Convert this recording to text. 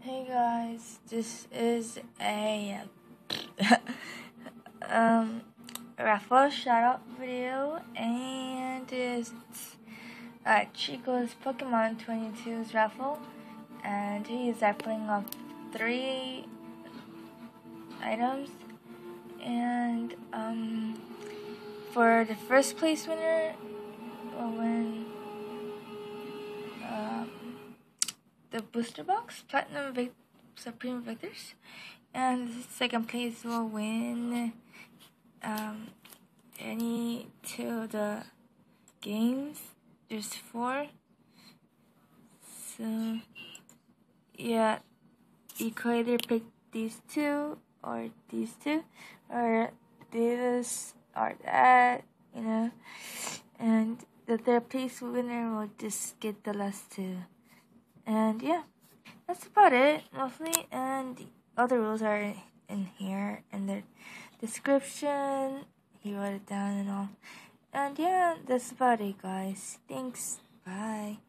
Hey guys, this is a raffle shout out video, and it's Chico's Pokemon 22's raffle, and he's raffling off 3 items, and for the first place winner will win the booster box, Platinum Supreme Victors, and the second place will win any 2 of the games. There's 4, so yeah, you could either pick these 2 or these 2 or this or that, and the third place winner will just get the last 2. And yeah, that's about it mostly, and the other rules are in here in the description. He wrote it down and all. And yeah, that's about it, guys. Thanks. Bye.